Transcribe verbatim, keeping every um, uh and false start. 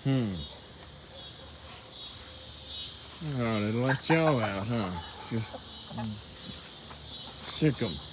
Hmm. Oh, they let y'all out, huh? Just sick 'em.